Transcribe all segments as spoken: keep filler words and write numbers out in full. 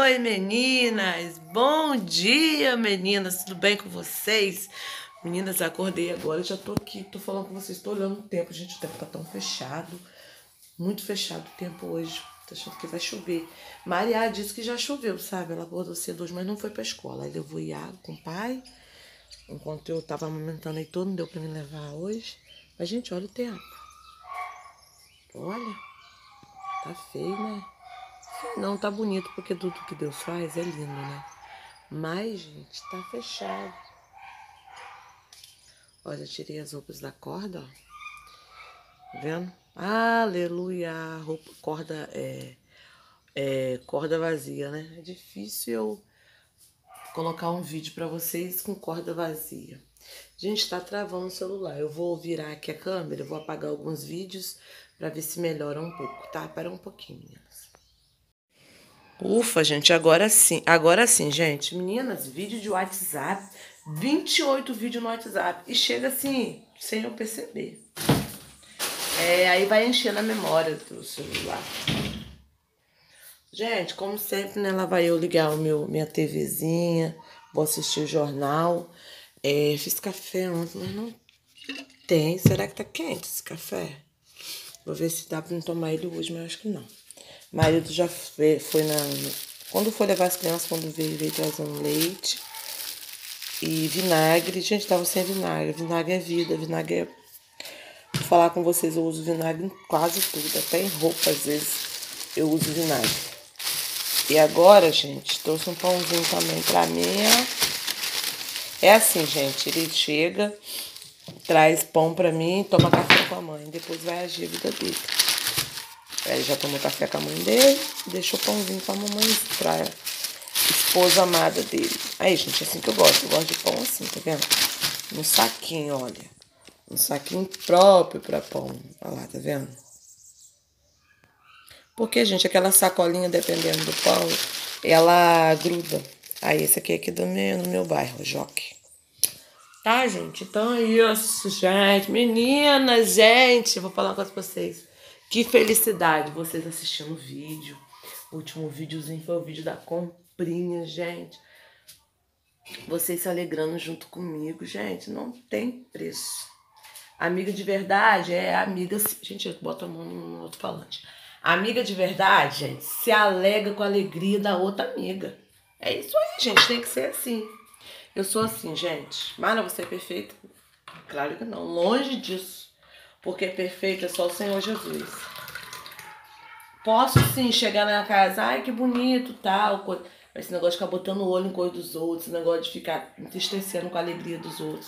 Oi, meninas! Bom dia, meninas! Tudo bem com vocês? Meninas, acordei agora, já tô aqui, tô falando com vocês, tô olhando o tempo. Gente, o tempo tá tão fechado, muito fechado o tempo hoje. Tô achando que vai chover. Maria disse que já choveu, sabe? Ela acordou cedo hoje, mas não foi pra escola. Aí levou Iago com o pai, enquanto eu tava amamentando aí todo, não deu pra me levar hoje. Mas, gente, olha o tempo. Olha, tá feio, né? Não, tá bonito, porque tudo que Deus faz é lindo, né? Mas, gente, tá fechado. Olha, tirei as roupas da corda, ó. Tá vendo? Aleluia! Roupa, corda é, é corda vazia, né? É difícil eu colocar um vídeo pra vocês com corda vazia. Gente, tá travando o celular. Eu vou virar aqui a câmera, eu vou apagar alguns vídeos pra ver se melhora um pouco, tá? Para um pouquinho, meninas. Ufa, gente, agora sim, agora sim, gente. Meninas, vídeo de WhatsApp, vinte e oito vídeos no WhatsApp. E chega assim, sem eu perceber. É, aí vai encher na memória do celular. Gente, como sempre, né, lá vai eu ligar o meu, minha TVzinha, vou assistir o jornal. É, fiz café ontem, mas não tem. Será que tá quente esse café? Vou ver se dá pra não tomar ele hoje, mas acho que não. O marido já foi na... Quando foi levar as crianças, quando veio, veio trazendo leite e vinagre. Gente, tava sem vinagre. Vinagre é vida, vinagre é... Vou falar com vocês, eu uso vinagre em quase tudo. Até em roupa, às vezes, eu uso vinagre. E agora, gente, trouxe um pãozinho também pra mim. É assim, gente, ele chega, traz pão pra mim, toma café com a mãe. Depois vai agir a vida dele. Ele já tomou café com a mãe dele, deixou o pãozinho com a mamãe, pra esposa amada dele. Aí, gente, é assim que eu gosto. Eu gosto de pão assim, tá vendo? Num saquinho, olha. Um saquinho próprio pra pão. Olha lá, tá vendo? Porque, gente, aquela sacolinha, dependendo do pão, ela gruda. Aí, esse aqui é aqui do meu, no meu bairro, Joque. Tá, gente? Então é isso, gente. Meninas, gente, vou falar uma coisa pra vocês. Que felicidade vocês assistindo o vídeo. O último videozinho foi o vídeo da comprinha, gente. Vocês se alegrando junto comigo, gente. Não tem preço. Amiga de verdade é amiga... Gente, bota a mão no outro falante. Amiga de verdade, gente, se alegra com a alegria da outra amiga. É isso aí, gente. Tem que ser assim. Eu sou assim, gente. Mara, você é perfeita? Claro que não. Longe disso. Porque perfeito é só o Senhor Jesus. Posso sim chegar na casa, ai que bonito, tal, coisa. Esse negócio de ficar botando o olho em coisa dos outros, esse negócio de ficar entristecendo com a alegria dos outros.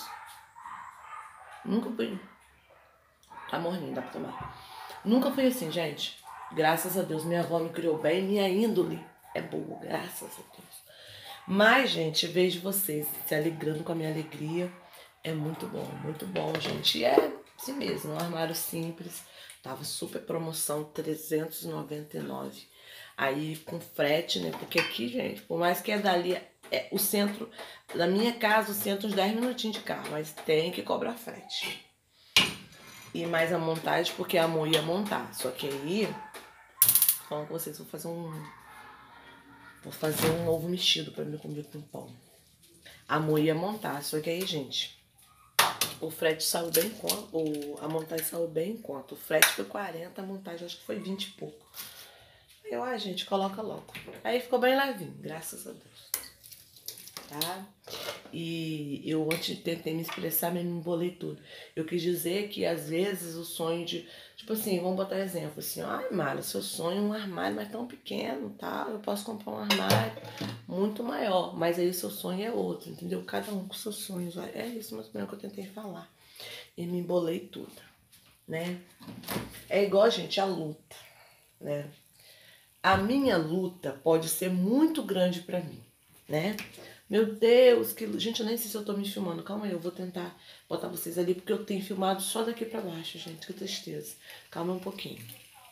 Nunca fui. Tá morrendo, dá pra tomar. Nunca fui assim, gente. Graças a Deus, minha avó me criou bem, minha índole é boa, graças a Deus. Mas, gente, vejo vocês se alegrando com a minha alegria. É muito bom, muito bom, gente. E é assim mesmo, um armário simples. Tava super promoção, trezentos e noventa e nove. Aí com frete, né? Porque aqui, gente, por mais que é dali, é o centro, da minha casa, o centro, uns dez minutinhos de carro. Mas tem que cobrar frete. E mais a montagem, porque a amor ia montar. Só que aí, falando com vocês, vou fazer um... Vou fazer um ovo mexido pra mim comer com pão. A amor ia montar, só que aí, gente... O frete saiu bem em conta, o, a montagem saiu bem em conta. O frete foi quarenta, a montagem acho que foi vinte e pouco. Aí eu, ah, gente, coloca logo. Aí ficou bem levinho, graças a Deus. Tá? E eu ontem tentei me expressar, mas me embolei tudo. Eu quis dizer que às vezes o sonho de... Tipo assim, vamos botar exemplo assim. Ai, Mara, seu sonho é um armário, mas tão pequeno, tá? Eu posso comprar um armário muito maior, mas aí o seu sonho é outro, entendeu? Cada um com seus sonhos. É isso mais ou menos que eu tentei falar. E me embolei tudo, né? É igual, gente, a luta, né? A minha luta pode ser muito grande pra mim, né? Meu Deus, que... Gente, eu nem sei se eu tô me filmando. Calma aí, eu vou tentar botar vocês ali, porque eu tenho filmado só daqui pra baixo, gente. Que tristeza. Calma um pouquinho.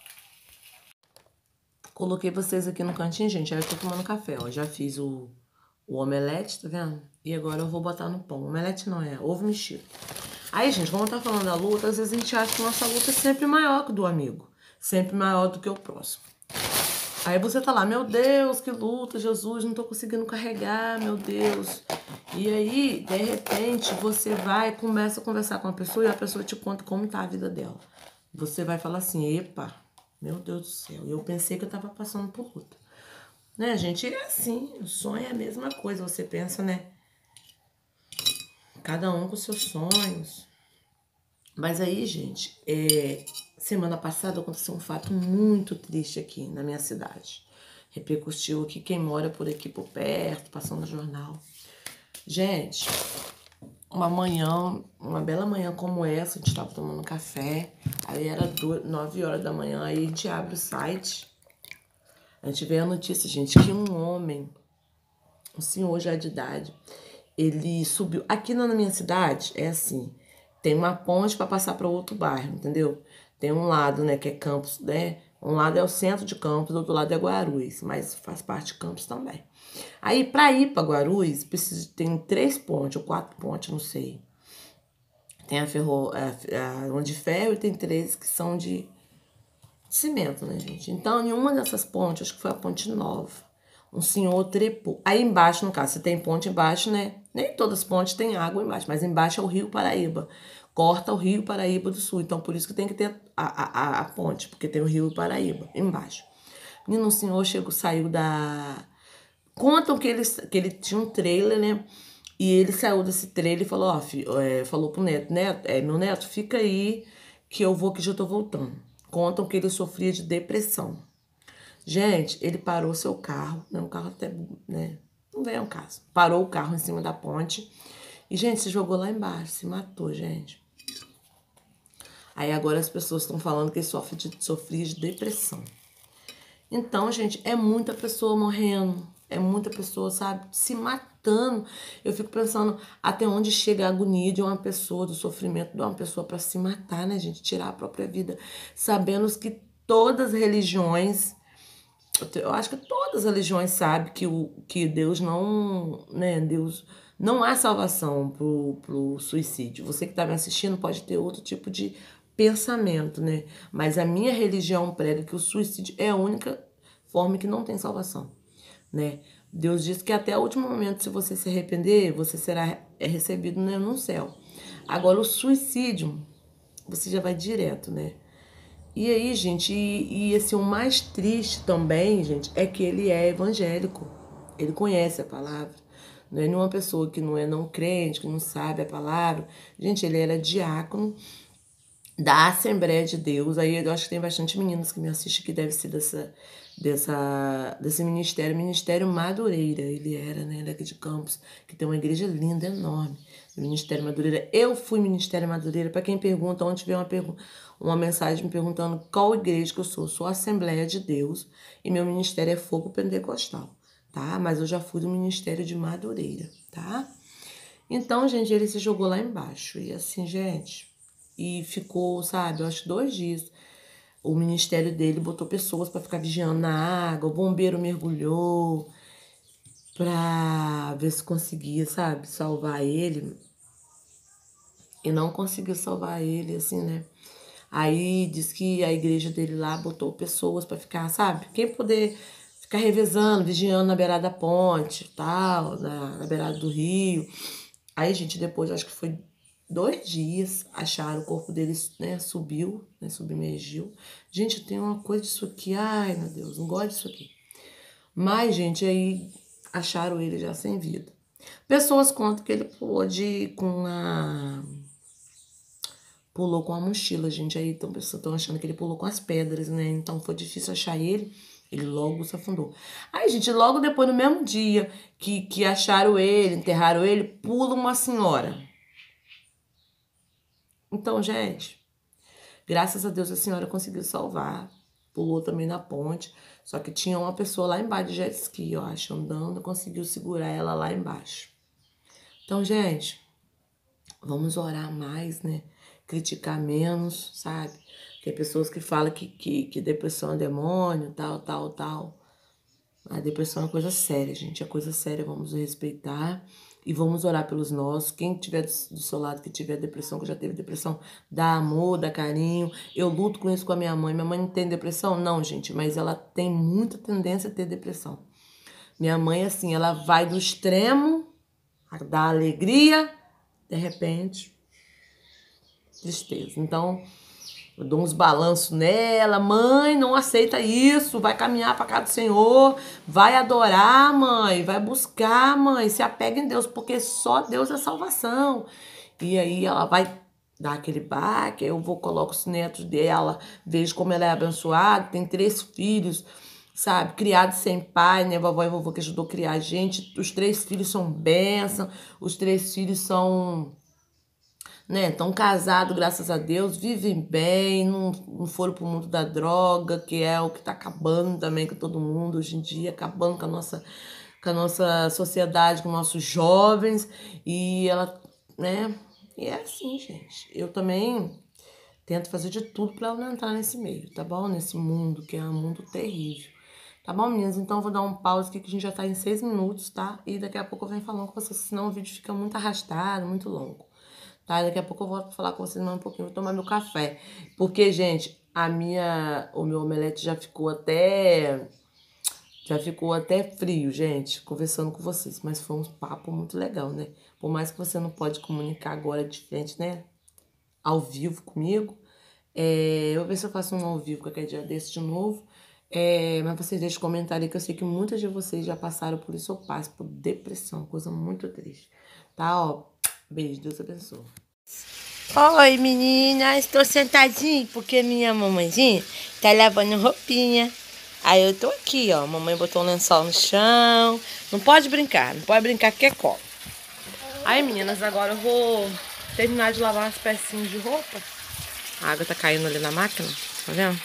Coloquei vocês aqui no cantinho, gente. Aí eu tô tomando café, ó. Já fiz o, o omelete, tá vendo? E agora eu vou botar no pão. Omelete não, é ovo mexido. Aí, gente, como eu tava falando da luta, às vezes a gente acha que nossa luta é sempre maior que do amigo. Sempre maior do que o próximo. Aí você tá lá, meu Deus, que luta, Jesus, não tô conseguindo carregar, meu Deus. E aí, de repente, você vai, começa a conversar com a pessoa e a pessoa te conta como tá a vida dela. Você vai falar assim, epa, meu Deus do céu, eu pensei que eu tava passando por luta. Né, gente? É assim, o sonho é a mesma coisa, você pensa, né? Cada um com seus sonhos. Mas aí, gente, é, semana passada aconteceu um fato muito triste aqui na minha cidade. Repercutiu aqui quem mora por aqui por perto, passando no jornal. Gente, uma manhã, uma bela manhã como essa, a gente tava tomando café, aí era nove horas da manhã, aí a gente abre o site, a gente vê a notícia, gente, que um homem, um senhor já de idade, ele subiu. Aqui na minha cidade é assim, tem uma ponte para passar para outro bairro, entendeu? Tem um lado, né, que é Campos, né? Um lado é o centro de Campos, do outro lado é Guarulhos, mas faz parte de Campos também. Aí, para ir para Guarulhos, precisa, tem três pontes, ou quatro pontes, não sei. Tem a ferro, a, a, uma de ferro e tem três que são de cimento, né, gente? Então, em uma dessas pontes, acho que foi a ponte nova, um senhor trepou. Aí embaixo, no caso, você tem ponte embaixo, né? Nem todas as pontes têm água embaixo, mas embaixo é o Rio Paraíba. Corta o Rio Paraíba do Sul. Então, por isso que tem que ter a, a, a ponte, porque tem o Rio Paraíba embaixo. Menino, o senhor chegou, saiu da... Contam que ele, que ele tinha um trailer, né? E ele saiu desse trailer e falou, ó, filho, é, falou pro neto, neto, é, meu neto, fica aí que eu vou que já tô voltando. Contam que ele sofria de depressão. Gente, ele parou seu carro, né? Um carro até, né? Não vem ao caso. Parou o carro em cima da ponte e, gente, se jogou lá embaixo, se matou, gente. Aí agora as pessoas estão falando que ele sofre de, sofria de depressão. Então, gente, é muita pessoa morrendo, é muita pessoa, sabe, se matando. Eu fico pensando até onde chega a agonia de uma pessoa, do sofrimento de uma pessoa para se matar, né, gente? Tirar a própria vida, sabendo que todas as religiões... Eu acho que todas as religiões sabem que, o, que Deus não, né, Deus não há salvação pro, pro suicídio. Você que está me assistindo pode ter outro tipo de pensamento, né? Mas a minha religião prega que o suicídio é a única forma que não tem salvação, né? Deus diz que até o último momento, se você se arrepender, você será recebido, né, no céu. Agora, o suicídio, você já vai direto, né? E aí, gente, e, e assim, o mais triste também, gente, é que ele é evangélico. Ele conhece a palavra. Não é nenhuma pessoa que não é não crente, que não sabe a palavra. Gente, ele era diácono da Assembleia de Deus. Aí eu acho que tem bastante meninos que me assistem que deve ser dessa, dessa, desse ministério, Ministério Madureira. Ele era, né, daqui de Campos, que tem uma igreja linda, enorme. Ministério Madureira. Eu fui Ministério Madureira. Para quem pergunta, onde tiver uma, uma mensagem me perguntando qual igreja que eu sou, eu sou a Assembleia de Deus e meu ministério é Fogo Pentecostal, tá? Mas eu já fui do Ministério de Madureira, tá? Então, gente, ele se jogou lá embaixo. E assim, gente, e ficou, sabe, eu acho dois dias. O ministério dele botou pessoas para ficar vigiando na água, o bombeiro mergulhou pra ver se conseguia, sabe, salvar ele. E não conseguiu salvar ele, assim, né? Aí diz que a igreja dele lá botou pessoas para ficar, sabe? Quem poder ficar revezando, vigiando na beirada da ponte, tal, na, na beirada do rio. Aí, gente, depois, acho que foi dois dias, acharam o corpo dele, né? Subiu, né? Submergiu. Gente, tem uma coisa disso aqui. Ai, meu Deus, não gosto disso aqui. Mas, gente, aí acharam ele já sem vida. Pessoas contam que ele pulou de, com a... Pulou com a mochila, gente. Aí então, pessoas estão achando que ele pulou com as pedras, né? Então foi difícil achar ele. Ele logo se afundou. Aí, gente, logo depois, no mesmo dia que, que acharam ele, enterraram ele, pula uma senhora. Então, gente, graças a Deus a senhora conseguiu salvar. Pulou também na ponte. Só que tinha uma pessoa lá embaixo de jet ski, eu acho, andando, conseguiu segurar ela lá embaixo. Então, gente, vamos orar mais, né? Criticar menos, sabe? Tem pessoas que falam que, que, que depressão é demônio, tal, tal, tal. A depressão é coisa séria, gente. É coisa séria, vamos respeitar. E vamos orar pelos nossos. Quem tiver do seu lado, que tiver depressão, que já teve depressão, dá amor, dá carinho. Eu luto com isso com a minha mãe. Minha mãe não tem depressão? Não, gente, mas ela tem muita tendência a ter depressão. Minha mãe, assim, ela vai do extremo, dá alegria, de repente, tristeza. Então, eu dou uns balanços nela. Mãe, não aceita isso. Vai caminhar para casa do Senhor. Vai adorar, mãe. Vai buscar, mãe. Se apega em Deus, porque só Deus é salvação. E aí ela vai dar aquele baque. Eu vou, coloco os netos dela. Vejo como ela é abençoada. Tem três filhos, sabe? Criados sem pai, né? Vovó e vovô que ajudou a criar a gente. Os três filhos são bênção. Os três filhos são... né, estão casados, graças a Deus, vivem bem, não, não foram pro mundo da droga, que é o que tá acabando também com todo mundo hoje em dia, acabando com a nossa, com a nossa sociedade, com nossos jovens, e ela, né, e é assim, gente. Eu também tento fazer de tudo para ela não entrar nesse meio, tá bom? Nesse mundo, que é um mundo terrível. Tá bom, meninas? Então eu vou dar um pause aqui, que a gente já tá em seis minutos, tá? E daqui a pouco eu venho falando com vocês, senão o vídeo fica muito arrastado, muito longo. Tá, daqui a pouco eu volto pra falar com vocês mais um pouquinho, vou tomar meu café. Porque, gente, a minha, o meu omelete já ficou até, já ficou até frio, gente, conversando com vocês. Mas foi um papo muito legal, né? Por mais que você não pode comunicar agora de frente, né? Ao vivo comigo. É, eu vou ver se eu faço um ao vivo qualquer dia desse de novo. É, mas vocês deixem comentário aí, que eu sei que muitas de vocês já passaram por isso ou passam por depressão, coisa muito triste. Tá, ó. Beijo, Deus abençoe. Oi, menina, estou sentadinha porque minha mamãezinha tá lavando roupinha. Aí eu tô aqui, ó, mamãe botou um lençol no chão. Não pode brincar, não pode brincar que é copo. Aí, meninas, agora eu vou terminar de lavar umas pecinhas de roupa. A água tá caindo ali na máquina, tá vendo?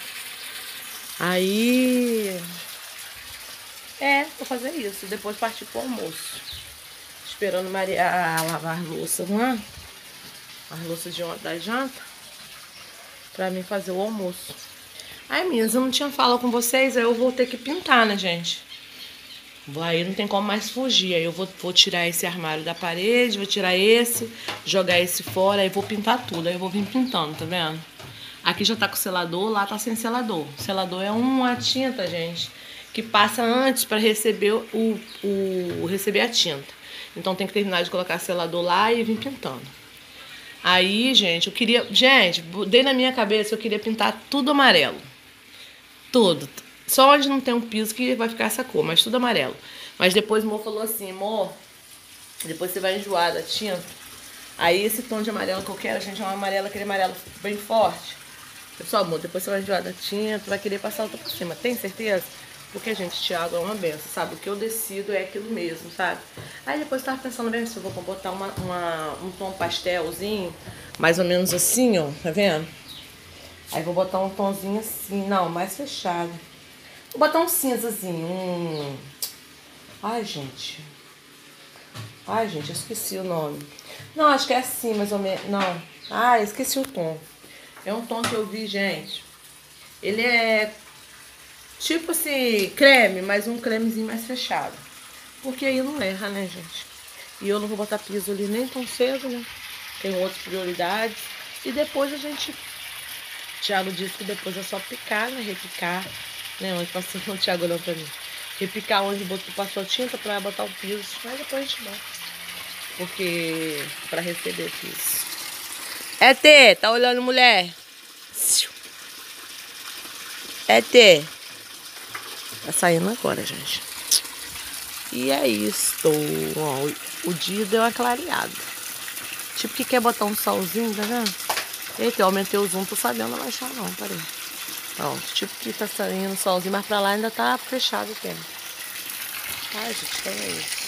Aí... é, vou fazer isso, depois partir pro almoço. Esperando Maria lavar as louças, não é? As louças de ontem da janta. Pra mim fazer o almoço. Ai, meninas, eu não tinha falado com vocês. Aí eu vou ter que pintar, né, gente? Aí não tem como mais fugir. Aí eu vou, vou tirar esse armário da parede. Vou tirar esse. Jogar esse fora. Aí vou pintar tudo. Aí eu vou vir pintando, tá vendo? Aqui já tá com selador. Lá tá sem selador. O selador é uma tinta, gente, que passa antes pra receber, o, o, receber a tinta. Então tem que terminar de colocar selador lá e vir pintando. Aí, gente, eu queria... gente, dei na minha cabeça, eu queria pintar tudo amarelo. Tudo. Só onde não tem um piso que vai ficar essa cor, mas tudo amarelo. Mas depois o amor falou assim, amor, depois você vai enjoar da tinta. Aí esse tom de amarelo que eu quero, gente, é um amarelo, aquele amarelo bem forte. Pessoal, amor, depois você vai enjoar da tinta, vai querer passar outra por cima. Tem certeza? Porque, gente, Thiago é uma benção, sabe? O que eu decido é aquilo mesmo, sabe? Aí depois eu tava pensando bem se eu vou botar uma, uma, um tom pastelzinho, mais ou menos assim, ó, tá vendo? Aí vou botar um tomzinho assim, não, mais fechado. Vou botar um cinzazinho, um... ai, gente. Ai, gente, eu esqueci o nome. Não, acho que é assim, mais ou menos, não. Ah, esqueci o tom. É um tom que eu vi, gente. Ele é... tipo assim, creme, mas um cremezinho mais fechado. Porque aí não erra, né, gente? E eu não vou botar piso ali nem tão cedo, né? Tem outras prioridades. E depois a gente... o Thiago disse que depois é só picar, né? Repicar. Né? Onde passou o Thiago olhou pra mim. Repicar onde botou, passou a tinta pra botar o piso. Mas depois a gente bota. Porque... pra receber piso. É T, tá olhando, mulher? É T. Tá saindo agora, gente. E é isso. Ó, o, o dia deu uma clareada. Tipo que quer botar um solzinho, tá vendo? Eita, eu aumentei o zoom, não tô sabendo abaixar não, peraí. Pronto, tipo que tá saindo um solzinho, mas pra lá ainda tá fechado o tempo. Ai, gente, então é isso.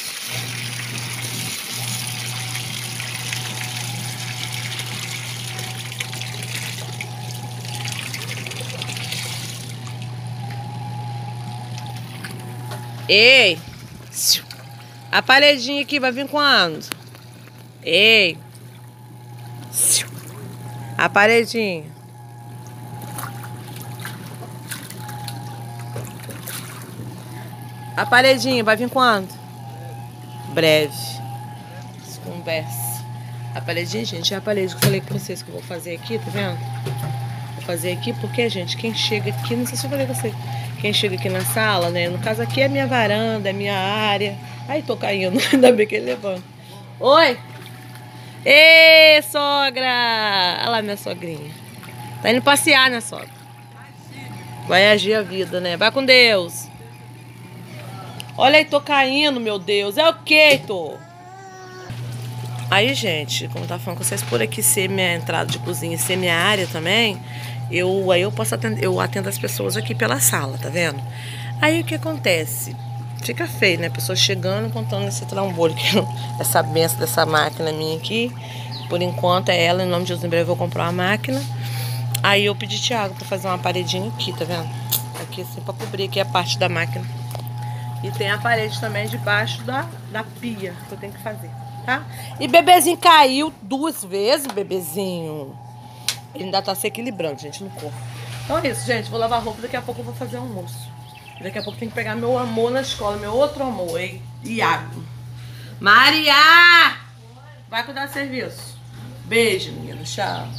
Ei! A paredinha aqui vai vir quando? Ei! A paredinha. A paredinha vai vir quando? Breve. converse. A paredinha, gente, é a parede que eu falei com vocês que eu vou fazer aqui, tá vendo? Vou fazer aqui porque, gente, quem chega aqui, não sei se eu falei com você, quem chega aqui na sala, né? No caso aqui é minha varanda, é minha área. Ai, tô caindo, ainda bem que ele levanta. Oi! Ê, sogra! Olha lá minha sogrinha. Tá indo passear, né, sogra? Vai agir a vida, né? Vai com Deus. Olha aí, tô caindo, meu Deus. É o que, Heitor? Aí, gente, como eu tava falando com vocês, por aqui ser minha entrada de cozinha e ser minha área também, eu, aí eu posso atender, eu atendo as pessoas aqui pela sala, tá vendo? Aí o que acontece? Fica feio, né? Pessoas chegando contando esse trambolho, essa benção dessa máquina minha aqui. Por enquanto é ela, em nome de Jesus, em breve eu vou comprar uma máquina. Aí eu pedi Thiago pra fazer uma paredinha aqui, tá vendo? Aqui assim, pra cobrir aqui a parte da máquina. E tem a parede também debaixo da, da pia que eu tenho que fazer, tá? E bebezinho caiu duas vezes, bebezinho. Ele ainda tá se equilibrando, gente, no corpo. Então é isso, gente. Vou lavar roupa, daqui a pouco eu vou fazer almoço. Daqui a pouco tem que pegar meu amor na escola, meu outro amor, hein? Iago. Maria! Vai cuidar do serviço. Beijo, menina. Tchau.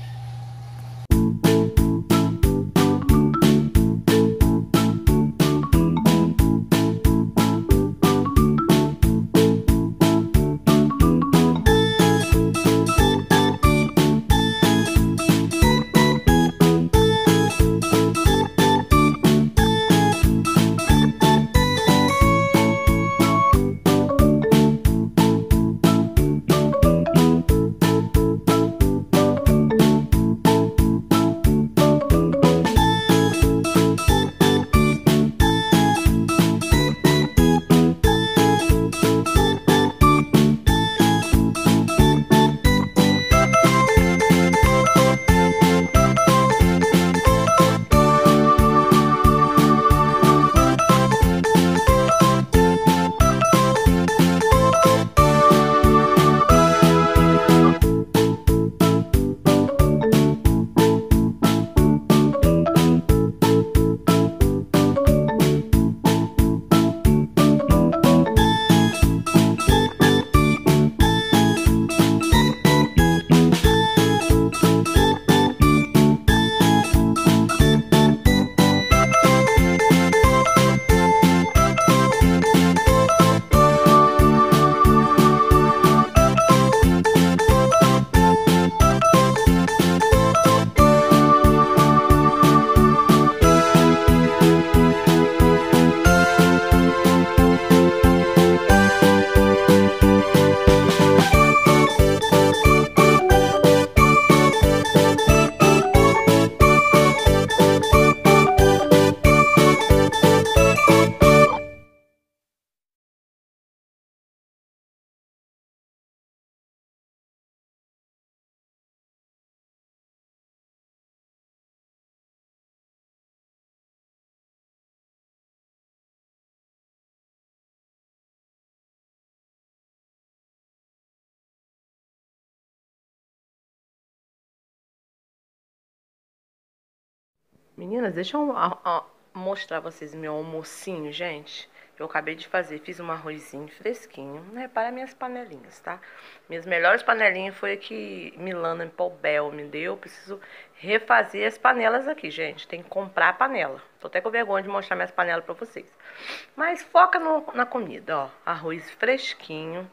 Meninas, deixa eu a, a, mostrar pra vocês meu almocinho, gente. Eu acabei de fazer, fiz um arrozinho fresquinho. Não repara minhas panelinhas, tá? Minhas melhores panelinhas foi a que Milana Paubel me deu. Eu preciso refazer as panelas aqui, gente. Tem que comprar a panela. Tô até com vergonha de mostrar minhas panelas pra vocês. Mas foca no, na comida, ó. Arroz fresquinho,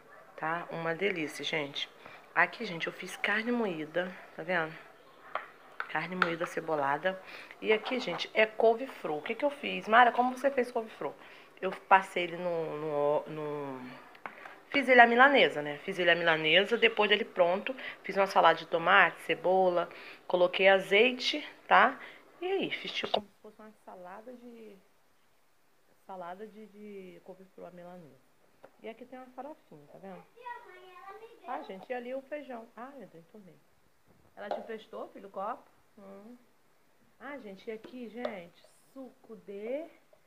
tá? Uma delícia, gente. Aqui, gente, eu fiz carne moída, tá vendo? Carne moída cebolada. E aqui, gente, é couve-flor. O que que eu fiz? Mara, como você fez couve-flor? Eu passei ele no, no, no... Fiz ele a milanesa, né? Fiz ele a milanesa, depois dele pronto. Fiz uma salada de tomate, cebola. Coloquei azeite, tá? E aí, fiz tipo como se fosse uma salada de... Salada de, de couve-flor a milanesa. E aqui tem uma farofinha, tá vendo? Ah, gente, e ali o feijão. Ah, meu Deus, tô vendo. Ela te emprestou, filho, o copo? Hum. Ah, gente, e aqui, gente, suco de,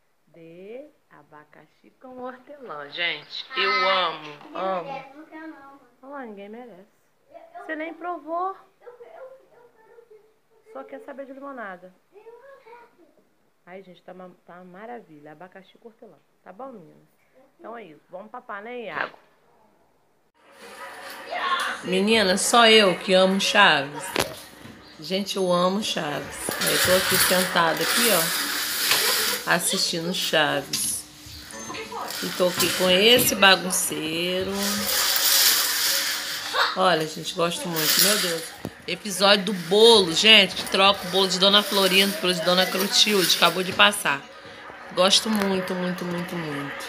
de abacaxi com hortelã, gente. Eu amo, amo. Olha lá, ninguém merece. Você nem provou. Só quer saber de limonada. Ai, gente, tá uma, tá uma maravilha. Abacaxi com hortelã. Tá bom, meninas? Então é isso. Vamos papar, né, Iago? Menina, só eu que amo Chaves. Gente, eu amo Chaves. Eu tô aqui sentada aqui, ó, assistindo Chaves. E tô aqui com esse bagunceiro. Olha, gente, gosto muito. Meu Deus. Episódio do bolo, gente, que troca o bolo de Dona Florinda pelo de Dona Clotilde. Acabou de passar. Gosto muito, muito, muito, muito.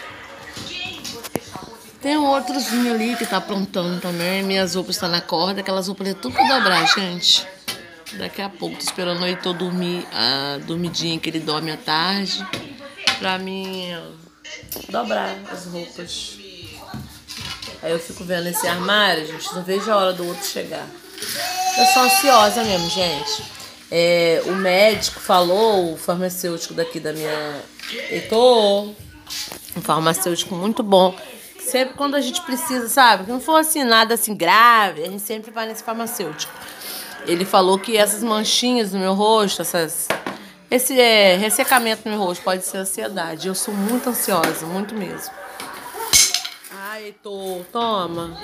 Tem um outrozinho ali que tá aprontando também. Minhas roupas estão na corda. Aquelas roupas ali tudo pra dobrar, gente. Daqui a pouco, tô esperando o Heitor dormir, a dormidinha que ele dorme à tarde, pra mim dobrar as roupas. Aí eu fico vendo esse armário, gente, não vejo a hora do outro chegar. Eu sou ansiosa mesmo, gente. É, o médico falou, o farmacêutico daqui da minha... Heitor, um farmacêutico muito bom. Sempre quando a gente precisa, sabe? Que não for assim, nada assim grave, a gente sempre vai nesse farmacêutico. Ele falou que essas manchinhas no meu rosto, essas, esse é, ressecamento no meu rosto pode ser ansiedade. Eu sou muito ansiosa, muito mesmo. Ai, Heitor, toma.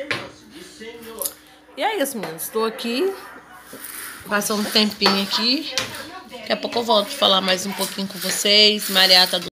E é isso, meninas. Estou aqui, passando um tempinho aqui. Daqui a pouco eu volto para falar mais um pouquinho com vocês. Maria tá do